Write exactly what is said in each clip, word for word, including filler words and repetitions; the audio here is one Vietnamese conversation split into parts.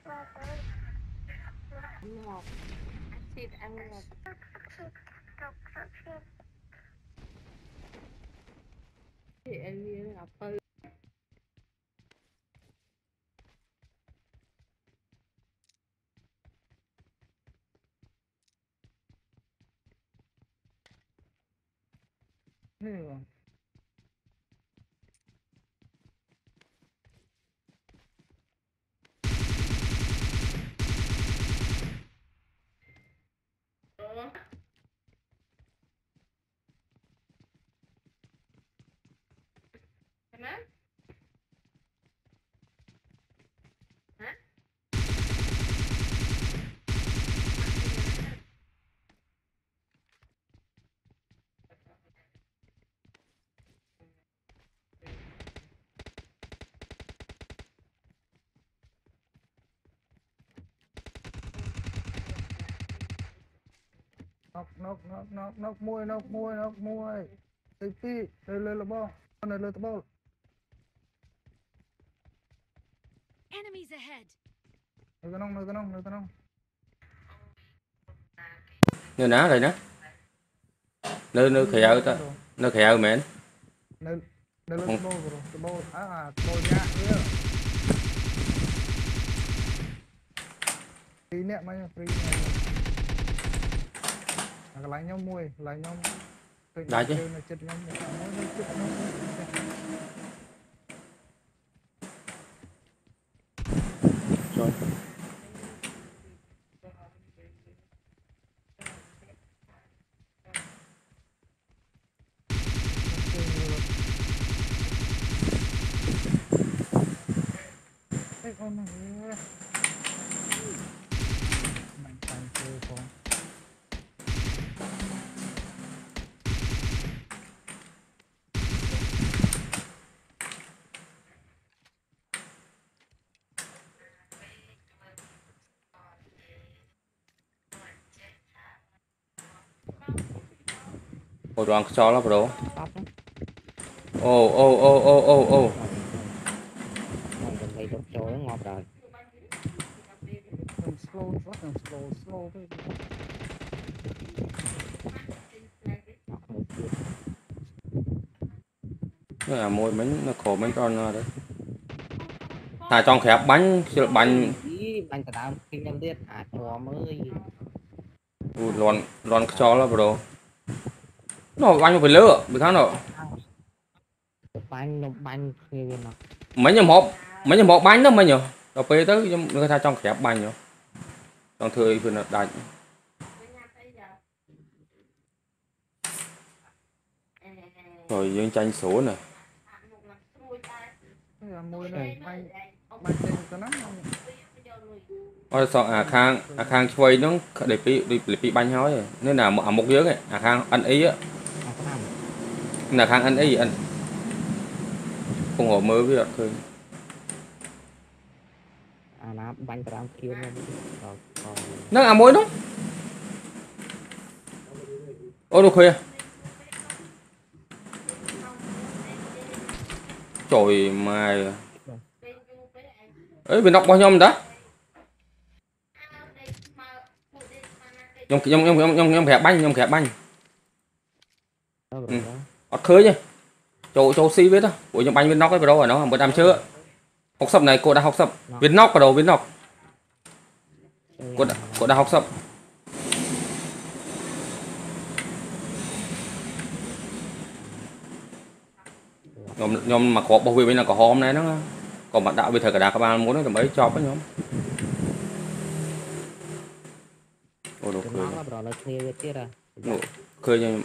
ngọt thịt ăn ngọt thì ăn như là phơi nóc nóc nóc nóc nóc môi nóc môi nóc môi tí tí lên lên là bao này lên bao Enemies ahead. nơi cái nông nơi cái nông nơi cái nông như ná rồi đó nơi nơi khéo ta nơi khéo mến nơi nơi lên bao rồi bao à à bao nhạc nữa free nè mấy free nè cái lái nhau môi lái nhau đại chứ nó chết nhau môi nó chết nhau rồi Ê, con này mạnh tăng chơi con một đoàn cho nó bro ô ô ô ô ô ô đây đốt trôi nó ngọt rồi. đừng slow rất là slow slow thôi nó là môi bánh nó khổ bánh con đấy thà trong khẹp bánh bánh bánh tao khi nhân tiết à cho mới lon lon cho nó bro nó bánh phải lỡ bị kháng rồi bánh nó bánh khi nó mấy nhầm hộp mấy nhầm hộp bánh đó mấy nhở cà phê tới người ta trong khẹp bánh nhở trong thời vừa là đánh rồi dương tranh số này môi này anh anh tên cái nắng ôi sao à khang à khang quay nó để bị để bị bánh hói rồi nên là một một dưới này à khang ăn ý á là khang ăn ý ăn không có mơ với thôi à nó bánh tao kia nó à mối đó ô đồ khuya trời mày ấy bên đọc bao nhiêu đó nhông nhông nhông nhông nhông nhông khẽ banh nhông khẽ banh ọt khơi nhá chỗ chỗ si biết đó của nhông banh bên nóc ấy vào đâu rồi nó một đám chưa học sập này cô đã học sập viên nóc vào đầu viên nóc cô đã cô đã học sập nhóm nhóm mà có bảo vệ bên là có hôm nay nó còn bạn đạo về thời cả đà các bạn muốn nó mấy cho các nhóm ôi đồ khơi khơi như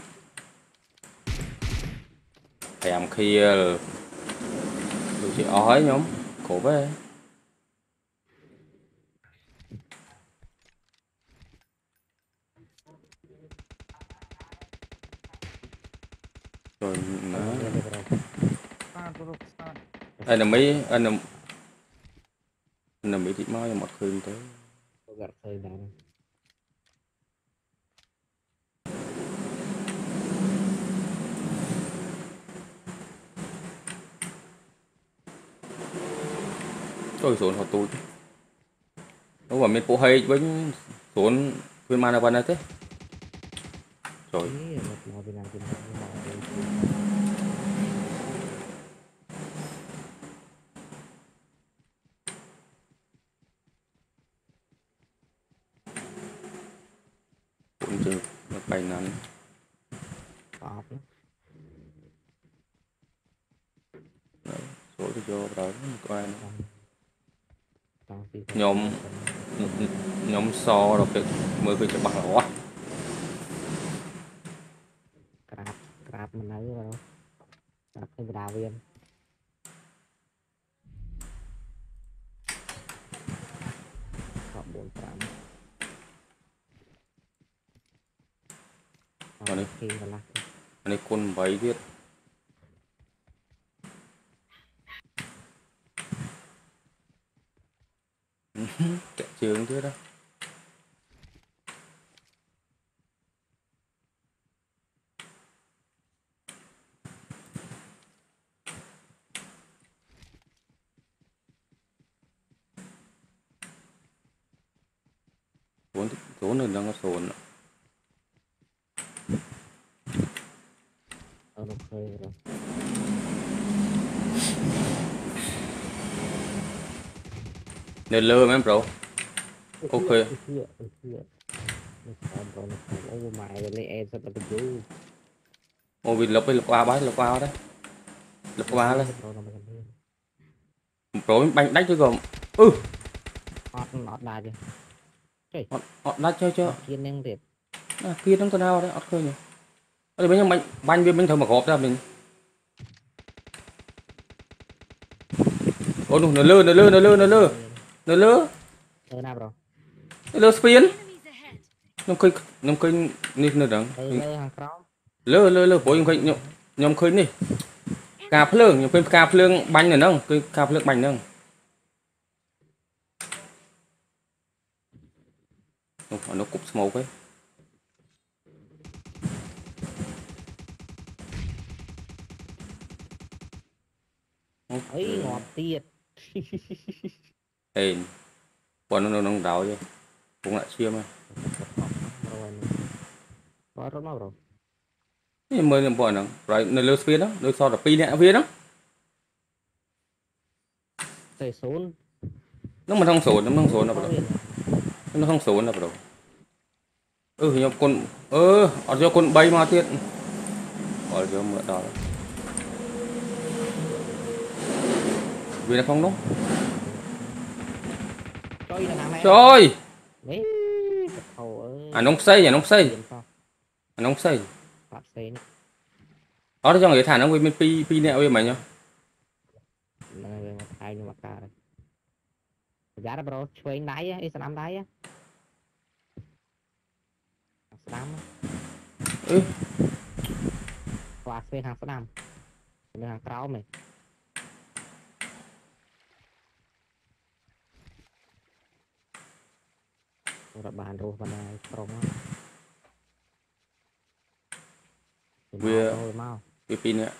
thèm khi được chị ói nhóm khổ với rồi anh là mấy anh là anh là mấy chị nói một khơi tới tôi xuống họ tôi Nó bảo mình bộ hay với xuống viên mana văn thế rồi Ý, một màu Việt Nam Việt Nam một màu Việt Nam. cũng chưa nó bay nắn Cọp nữa. số thì vô đó coi Trong trong khi nhóm nhóm so rồi cái mới cái cho bằng lỏ crab crab mình nói rồi crab thêm đào viên cọp bốn trăm Còn đi. khi mà lắc anh ấy con váy viết chạy trường thế đó vốn vốn là đang có sồn ở nó khơi rồi nên lơ mấy em bro ok Ưa, ưa, ưa. Nó còn còn nó còn ô mày rồi lấy em sao tao cứ ô vì lộc với lộc qua bái lộc qua đấy lộc qua lên rồi nó còn hơn bro bánh đánh chứ còn ừ hot nọt đài chứ họ họ đánh chơi chưa kiên năng thiệt à, kia nó có nào đấy ọt khơi nhỉ ở đây bánh bánh bánh viên bánh thơm mà gọt ra mình ô nó lơ nó lơ nó lơ nó lơ nó lơ ờ nào rồi nó lơ spin Enemies ahead. nhom khơi nhom khơi đi nữa đằng ờ lơ hàng crom lơ lơ lơ bố nhom khơi nhom nhom khơi đi cà phê nhom khơi cà phê bánh này nâng cái cà phê bánh nâng nó cục smoke ấy ấy ngọt tiệt ê bọn nó nó đào chứ cũng lại chia mà rồi có rất nó rồi nhưng mà bọn nó rồi nó lơ spin đó nó so là pi nè viên đó tề xuống nó mà không sổ nó không sổ nó bảo nó không sổ nó bảo ừ nhom con ơ ở cho con bay mà tiết ở cho mượn đó vì nó không đúng chơi là làm trời đấy thầu ơi à nông xây à nông xây à nông xây phát xây đó là cho người thả nó bên pi pi nẹo với mày nhá nó về một hai nhưng mà cả rồi giá đó bro chơi đáy á islam đáy á islam ừ qua xe hàng islam hàng cáo mày rồi bàn rồi bàn này trong á Vì- rồi mau pi pi nẹo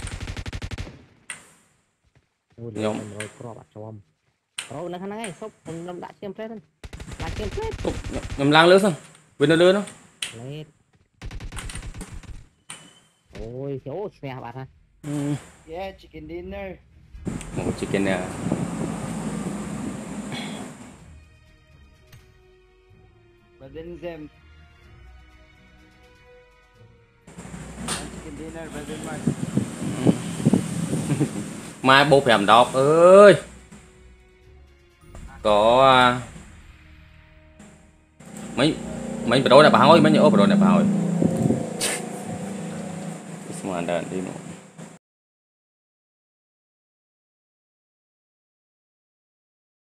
nhóm rồi pro bạc cho ông rồi nó khả năng ấy sốc nó đã chiếm phết đã chiếm phết nhầm lang lứa xong bên nó lứa nó lên ôi thiếu mẹ bạn ha ừ. Yeah, chicken dinner. một chicken nè But then them. Chicken dinner, but then my. mai bố phèm đọc ơi có à, mấy mấy bữa đó là bà hỏi mấy nhớ bữa đó là bà hỏi mà đàn đi nữa